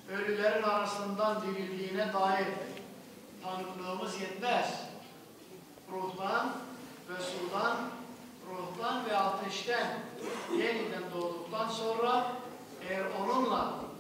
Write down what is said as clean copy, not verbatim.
ölülerin arasından dirildiğine dair tanıklığımız yetmez. Ruhtan ve sudan, ruhtan ve ateşten yeniden doğduktan sonra eğer onunla